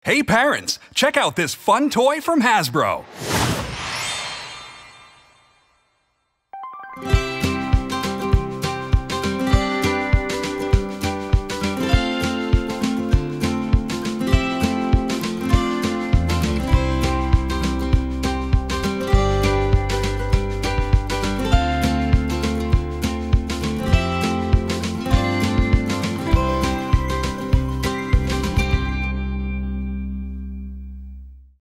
Hey parents, check out this fun toy from Hasbro.